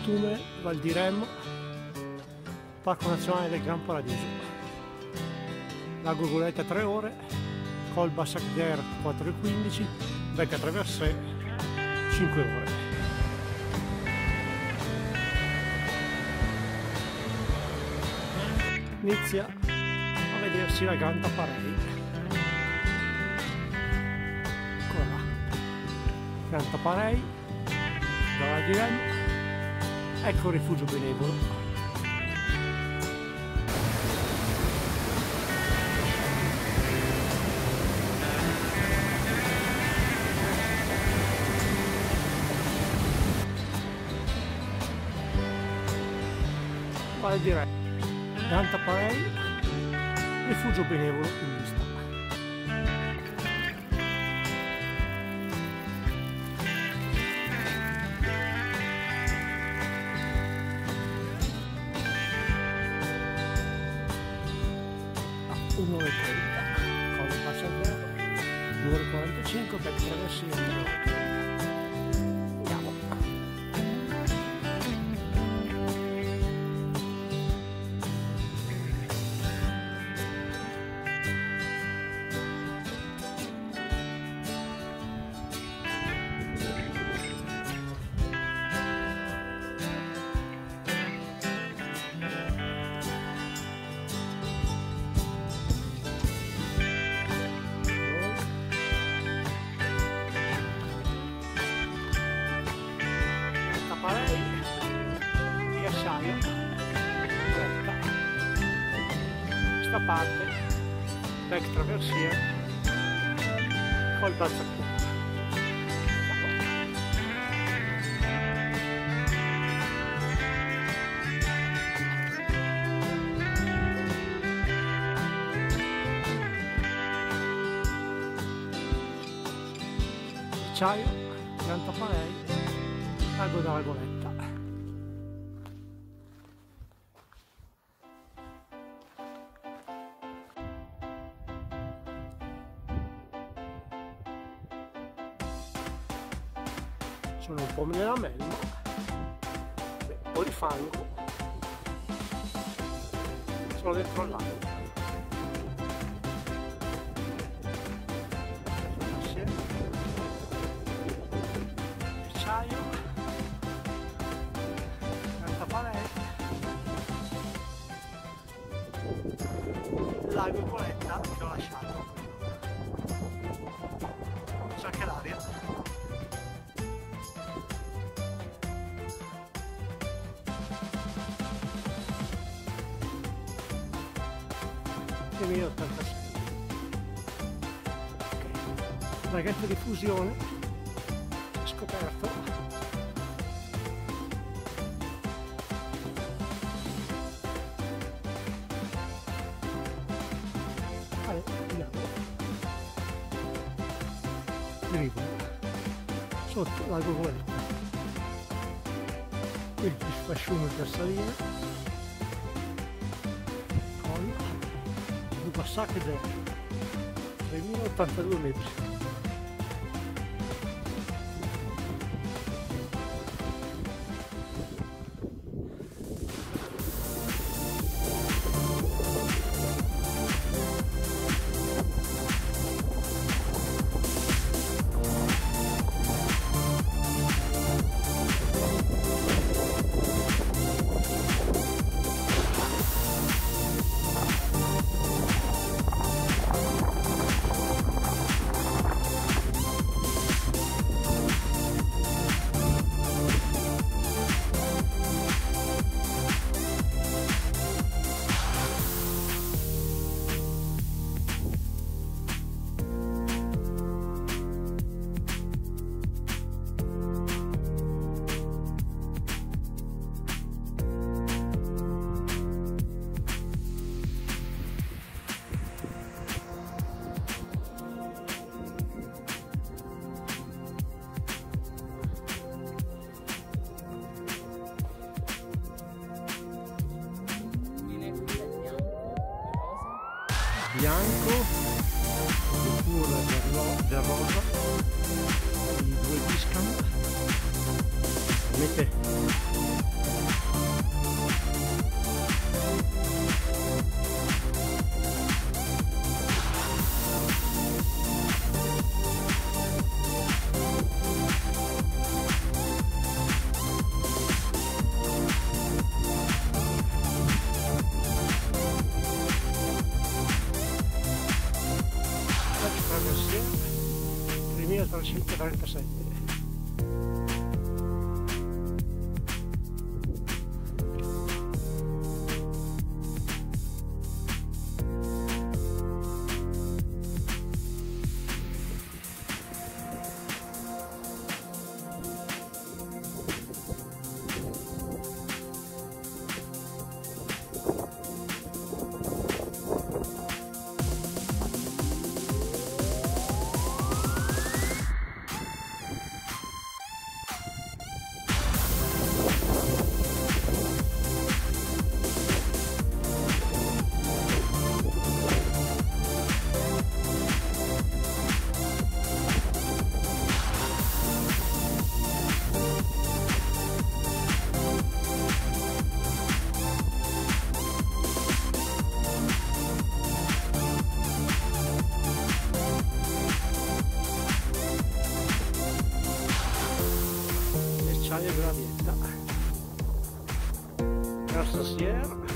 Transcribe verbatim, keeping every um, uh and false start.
Tume, Val di Rem, Parco Nazionale del Gran Paradiso, Lago Goletta tre ore, Col Bassac d'Air quattro e quindici, Becca Traversée cinque ore. Inizia a vedersi la Ganta Parei. Eccola là, Ganta Parei, da Val di Rem, ecco il rifugio benevolo. Val di Rem, Ganta Parei, rifugio benevolo in vista. uno e trenta, Colle Bassac d'Air, due e quarantacinque per Traversée. Andiamo. Parei, ghiacciaio, retta, questa parte, Bec Traversée, Col Bassac d'Air. Ghiacciaio, Ganta Parei, Lago della Goletta. Sono un po' nella melma, beh, un po' di fango, sono dentro al lago. Ghiacciaio, Ganta Parei, Lago Goletta che ho lasciato, c'è anche l'aria. duemilaottantasei. Ok, laghetto di fusione scoperto. Allora, andiamo. Drivo sotto Lago Goletta. Qui il sfasciume per salire. Bassac d'Air, tremilaottantadue metri. bianco, oppure del, del rosa, i due discam, mette Traversiera tremilatrecentotrentasette. Acciaio Gravietta, Grossa Sierra,